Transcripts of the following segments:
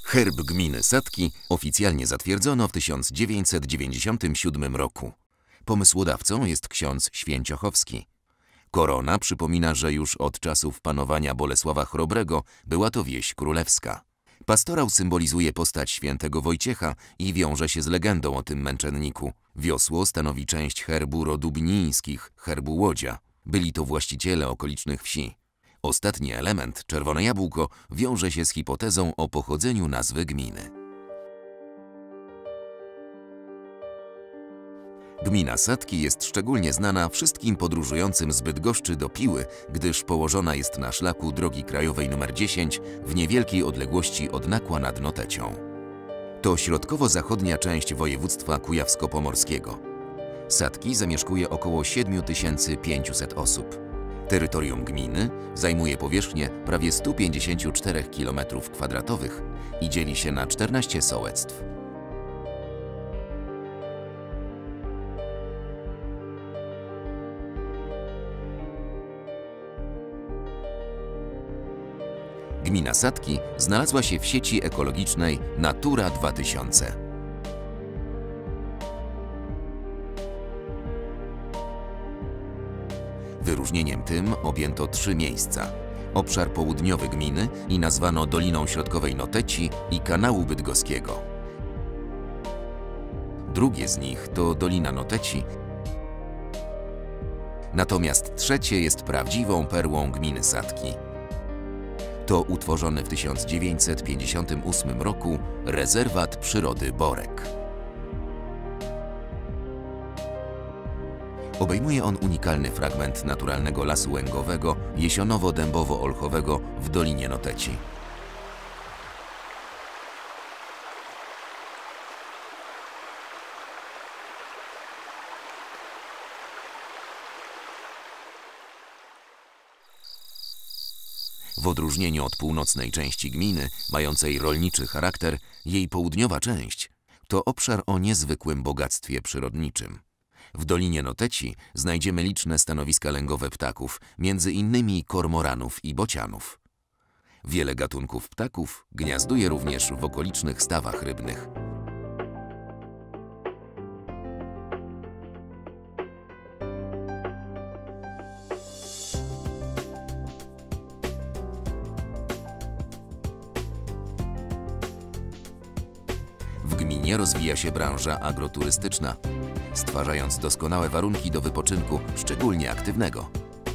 Herb gminy Sadki oficjalnie zatwierdzono w 1997 roku. Pomysłodawcą jest ksiądz Święciochowski. Korona przypomina, że już od czasów panowania Bolesława Chrobrego była to wieś królewska. Pastorał symbolizuje postać świętego Wojciecha i wiąże się z legendą o tym męczenniku. Wiosło stanowi część herbu rodu Bnińskich, herbu Łodzia. Byli to właściciele okolicznych wsi. Ostatni element, czerwone jabłko, wiąże się z hipotezą o pochodzeniu nazwy gminy. Gmina Sadki jest szczególnie znana wszystkim podróżującym z Bydgoszczy do Piły, gdyż położona jest na szlaku drogi krajowej nr 10 w niewielkiej odległości od Nakła nad Notecią. To środkowo-zachodnia część województwa kujawsko-pomorskiego. Sadki zamieszkuje około 7500 osób. Terytorium gminy zajmuje powierzchnię prawie 154 km² i dzieli się na 14 sołectw. Gmina Sadki znalazła się w sieci ekologicznej Natura 2000. Wyróżnieniem tym objęto 3 miejsca. Obszar południowy gminy i nazwano Doliną Środkowej Noteci i Kanału Bydgoskiego. Drugie z nich to Dolina Noteci, natomiast trzecie jest prawdziwą perłą gminy Sadki. To utworzony w 1958 roku rezerwat przyrody Borek. Obejmuje on unikalny fragment naturalnego lasu łęgowego jesionowo-dębowo-olchowego w Dolinie Noteci. W odróżnieniu od północnej części gminy, mającej rolniczy charakter, jej południowa część to obszar o niezwykłym bogactwie przyrodniczym. W Dolinie Noteci znajdziemy liczne stanowiska lęgowe ptaków, między innymi kormoranów i bocianów. Wiele gatunków ptaków gniazduje również w okolicznych stawach rybnych. W gminie rozwija się branża agroturystyczna, stwarzając doskonałe warunki do wypoczynku, szczególnie aktywnego.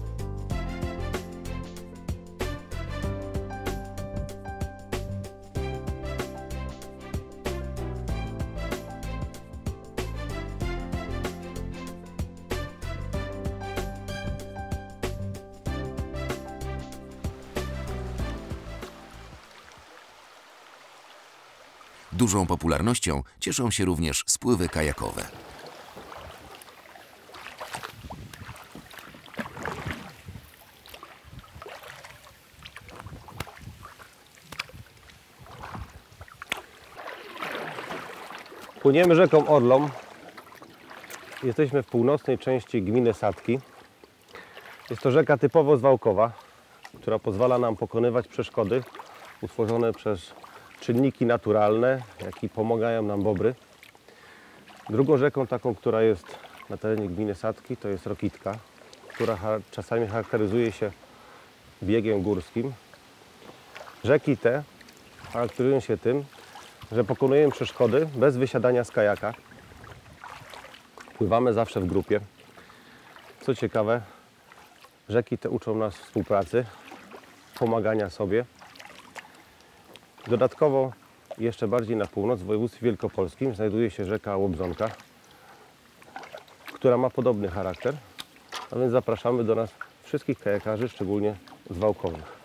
Dużą popularnością cieszą się również spływy kajakowe. Płyniemy rzeką Orlą. Jesteśmy w północnej części gminy Sadki. Jest to rzeka typowo zwałkowa, która pozwala nam pokonywać przeszkody utworzone przez czynniki naturalne, jak i pomagają nam bobry. Drugą rzeką taką, która jest na terenie gminy Sadki, to jest Rokitka, która czasami charakteryzuje się biegiem górskim. Rzeki te charakteryzują się tym, że pokonujemy przeszkody bez wysiadania z kajaka. Pływamy zawsze w grupie. Co ciekawe, rzeki te uczą nas współpracy, pomagania sobie. Dodatkowo jeszcze bardziej na północ, w województwie wielkopolskim, znajduje się rzeka Łobzonka, która ma podobny charakter, a więc zapraszamy do nas wszystkich kajakarzy, szczególnie zwałkowych.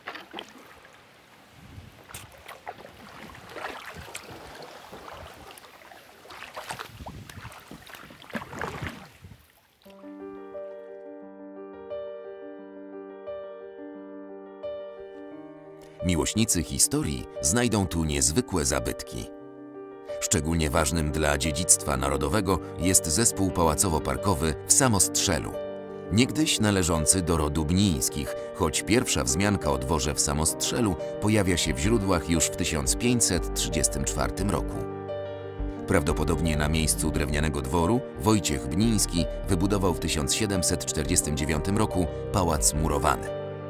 Miłośnicy historii znajdą tu niezwykłe zabytki. Szczególnie ważnym dla dziedzictwa narodowego jest zespół pałacowo-parkowy w Samostrzelu. Niegdyś należący do rodu Bnińskich, choć pierwsza wzmianka o dworze w Samostrzelu pojawia się w źródłach już w 1534 roku. Prawdopodobnie na miejscu drewnianego dworu Wojciech Bniński wybudował w 1749 roku pałac murowany.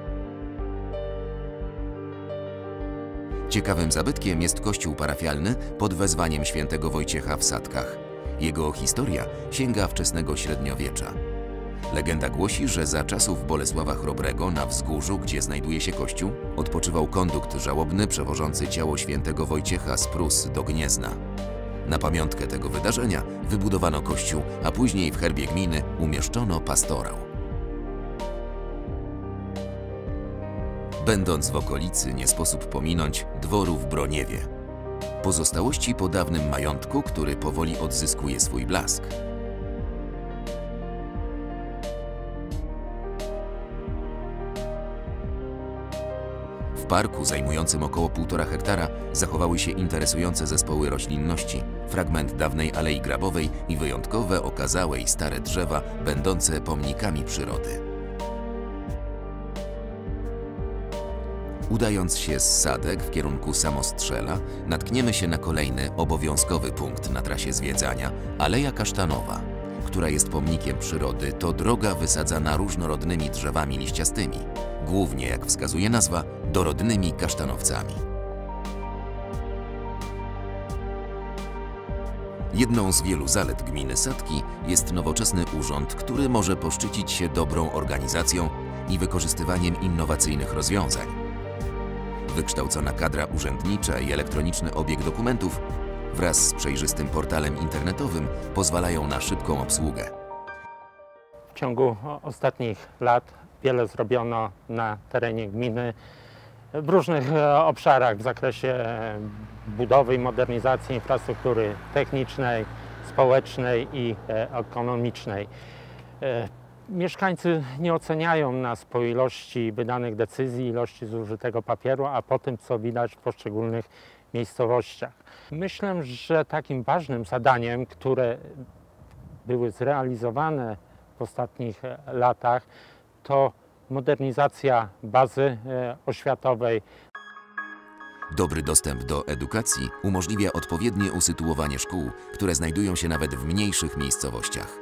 Ciekawym zabytkiem jest kościół parafialny pod wezwaniem świętego Wojciecha w Sadkach. Jego historia sięga wczesnego średniowiecza. Legenda głosi, że za czasów Bolesława Chrobrego na wzgórzu, gdzie znajduje się kościół, odpoczywał kondukt żałobny przewożący ciało świętego Wojciecha z Prus do Gniezna. Na pamiątkę tego wydarzenia wybudowano kościół, a później w herbie gminy umieszczono pastorał. Będąc w okolicy, nie sposób pominąć dworu w Broniewie. Pozostałości po dawnym majątku, który powoli odzyskuje swój blask. W parku zajmującym około 1,5 hektara zachowały się interesujące zespoły roślinności, fragment dawnej alei grabowej i wyjątkowe, okazałe i stare drzewa będące pomnikami przyrody. Udając się z Sadek w kierunku Samostrzela, natkniemy się na kolejny obowiązkowy punkt na trasie zwiedzania – Aleja Kasztanowa, która jest pomnikiem przyrody. To droga wysadzana różnorodnymi drzewami liściastymi, głównie, jak wskazuje nazwa, dorodnymi kasztanowcami. Jedną z wielu zalet gminy Sadki jest nowoczesny urząd, który może poszczycić się dobrą organizacją i wykorzystywaniem innowacyjnych rozwiązań. Wykształcona kadra urzędnicza i elektroniczny obieg dokumentów wraz z przejrzystym portalem internetowym pozwalają na szybką obsługę. W ciągu ostatnich lat wiele zrobiono na terenie gminy w różnych obszarach w zakresie budowy i modernizacji infrastruktury technicznej, społecznej i ekonomicznej. Mieszkańcy nie oceniają nas po ilości wydanych decyzji, ilości zużytego papieru, a po tym, co widać w poszczególnych miejscowościach. Myślę, że takim ważnym zadaniem, które były zrealizowane w ostatnich latach, to modernizacja bazy oświatowej. Dobry dostęp do edukacji umożliwia odpowiednie usytuowanie szkół, które znajdują się nawet w mniejszych miejscowościach.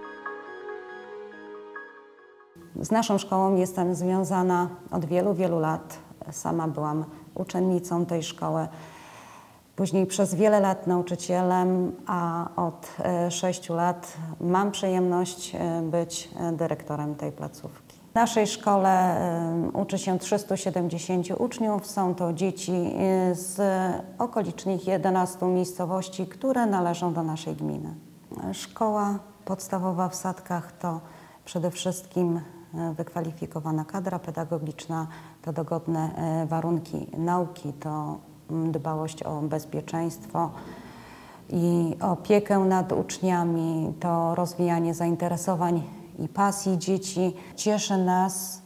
Z naszą szkołą jestem związana od wielu, wielu lat. Sama byłam uczennicą tej szkoły. Później przez wiele lat nauczycielem, a od 6 lat mam przyjemność być dyrektorem tej placówki. W naszej szkole uczy się 370 uczniów. Są to dzieci z okolicznych 11 miejscowości, które należą do naszej gminy. Szkoła podstawowa w Sadkach to przede wszystkim wykwalifikowana kadra pedagogiczna, to dogodne warunki nauki, to dbałość o bezpieczeństwo i opiekę nad uczniami, to rozwijanie zainteresowań i pasji dzieci. Cieszy nas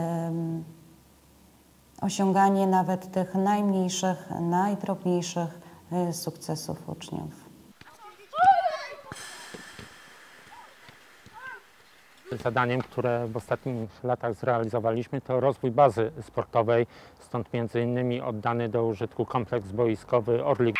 osiąganie nawet tych najmniejszych, najdrobniejszych sukcesów uczniów. Zadaniem, które w ostatnich latach zrealizowaliśmy, to rozwój bazy sportowej, stąd między innymi oddany do użytku kompleks boiskowy Orlik.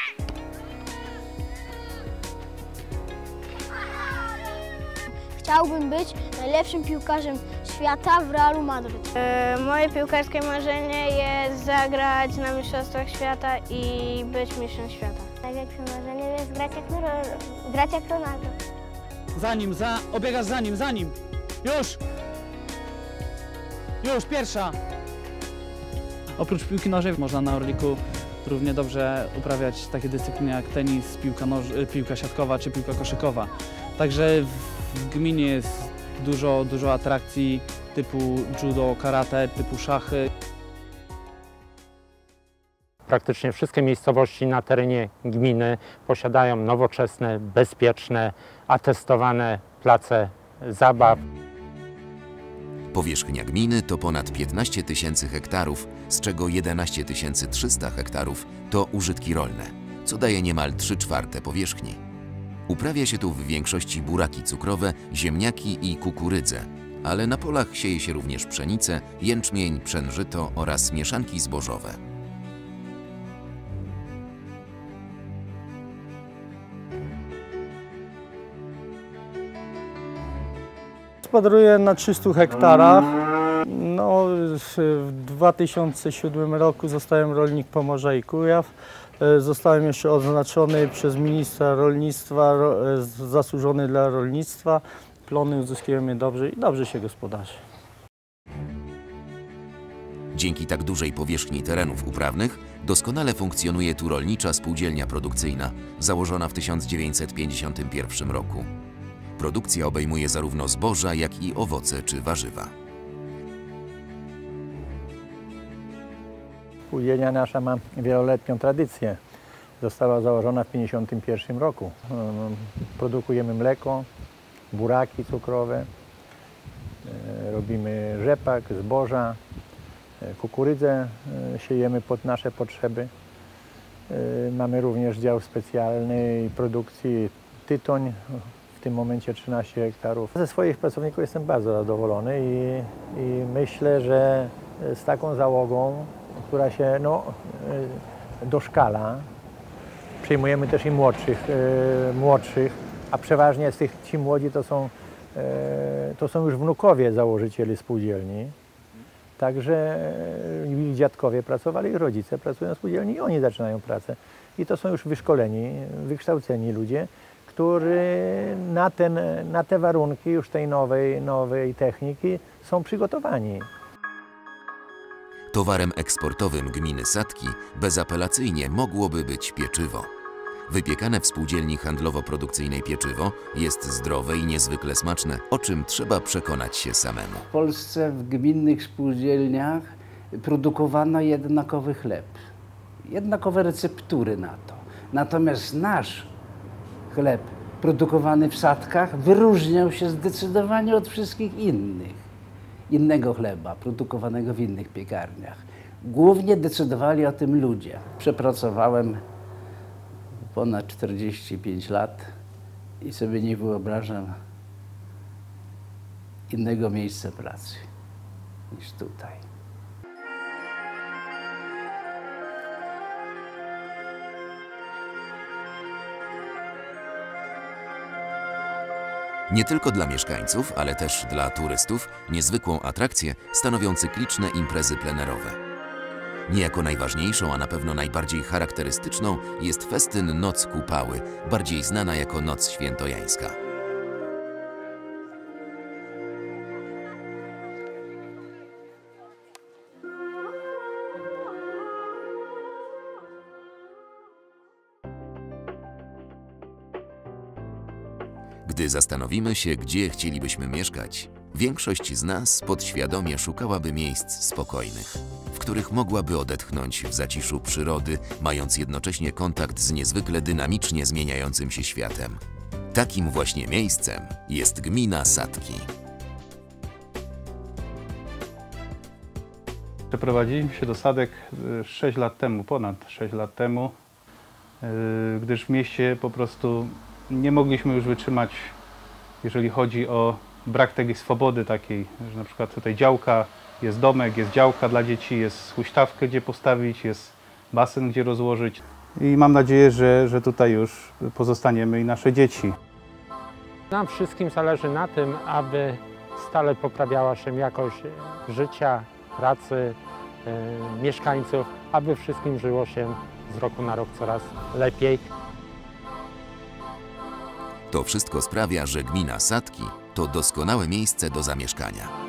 Chciałbym być najlepszym piłkarzem świata w Realu Madryt. Moje piłkarskie marzenie jest zagrać na Mistrzostwach Świata i być mistrzem świata. Największym marzeniem jest grać jak Ronaldo. Obiegasz za nim. Już, pierwsza. Oprócz piłki nożnej można na Orliku równie dobrze uprawiać takie dyscypliny jak tenis, piłka siatkowa czy piłka koszykowa. Także w gminie jest dużo atrakcji typu judo, karate, typu szachy. Praktycznie wszystkie miejscowości na terenie gminy posiadają nowoczesne, bezpieczne, atestowane place zabaw. Powierzchnia gminy to ponad 15 000 hektarów, z czego 11 300 hektarów to użytki rolne, co daje niemal 3/4 powierzchni. Uprawia się tu w większości buraki cukrowe, ziemniaki i kukurydzę, ale na polach sieje się również pszenicę, jęczmień, pszenżyto oraz mieszanki zbożowe. Gospodaruję na 300 hektarach. No, w 2007 roku zostałem rolnik Pomorza i Kujaw. Zostałem jeszcze odznaczony przez ministra rolnictwa, zasłużony dla rolnictwa. Plony uzyskujemy dobrze i dobrze się gospodarzy. Dzięki tak dużej powierzchni terenów uprawnych doskonale funkcjonuje tu rolnicza spółdzielnia produkcyjna, założona w 1951 roku. Produkcja obejmuje zarówno zboża, jak i owoce czy warzywa. Spółdzielnia nasza ma wieloletnią tradycję. Została założona w 1951 roku. Produkujemy mleko, buraki cukrowe, robimy rzepak, zboża, kukurydzę siejemy pod nasze potrzeby. Mamy również dział specjalnej produkcji tytoń, w tym momencie 13 hektarów. Ze swoich pracowników jestem bardzo zadowolony i myślę, że z taką załogą, która się doszkala, przyjmujemy też i młodszych, a przeważnie ci młodzi to są już wnukowie założycieli spółdzielni. Także ich dziadkowie pracowali, ich rodzice pracują w spółdzielni i oni zaczynają pracę. I to są już wyszkoleni, wykształceni ludzie, którzy na te warunki już tej nowej techniki są przygotowani. Towarem eksportowym gminy Sadki bezapelacyjnie mogłoby być pieczywo. Wypiekane w spółdzielni handlowo-produkcyjnej pieczywo jest zdrowe i niezwykle smaczne, o czym trzeba przekonać się samemu. W Polsce w gminnych spółdzielniach produkowano jednakowy chleb, jednakowe receptury na to. Natomiast nasz chleb produkowany w Sadkach wyróżniał się zdecydowanie od wszystkich innego chleba produkowanego w innych piekarniach. Głównie decydowali o tym ludzie. Przepracowałem ponad 45 lat i sobie nie wyobrażam innego miejsca pracy niż tutaj. Nie tylko dla mieszkańców, ale też dla turystów niezwykłą atrakcję stanowią cykliczne imprezy plenerowe. Niejako najważniejszą, a na pewno najbardziej charakterystyczną jest festyn Noc Kupały, bardziej znana jako Noc Świętojańska. Gdy zastanowimy się, gdzie chcielibyśmy mieszkać, większość z nas podświadomie szukałaby miejsc spokojnych, w których mogłaby odetchnąć w zaciszu przyrody, mając jednocześnie kontakt z niezwykle dynamicznie zmieniającym się światem. Takim właśnie miejscem jest gmina Sadki. Przeprowadziliśmy się do Sadek 6 lat temu, ponad 6 lat temu, gdyż w mieście po prostu nie mogliśmy już wytrzymać, jeżeli chodzi o brak takiej swobody takiej, że na przykład tutaj działka, jest domek, jest działka dla dzieci, jest huśtawkę gdzie postawić, jest basen gdzie rozłożyć. I mam nadzieję, że tutaj już pozostaniemy i nasze dzieci. Nam wszystkim zależy na tym, aby stale poprawiała się jakość życia, pracy mieszkańców, aby wszystkim żyło się z roku na rok coraz lepiej. To wszystko sprawia, że gmina Sadki to doskonałe miejsce do zamieszkania.